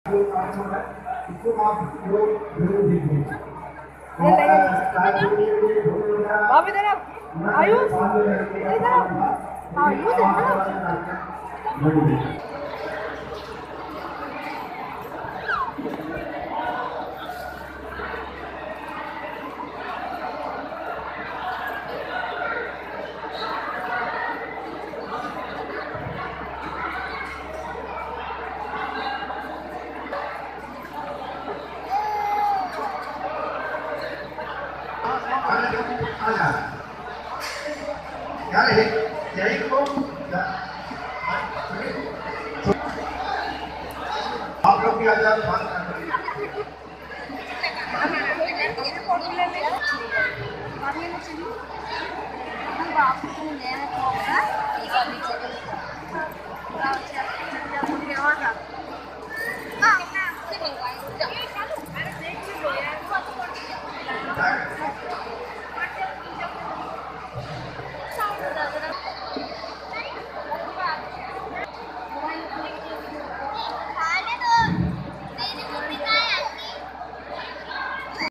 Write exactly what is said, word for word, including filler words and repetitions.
बाबी इधर आओ, आयुष इधर आओ, आयुष इधर आओ। आप लोग भी आ जाओ। Sao giờ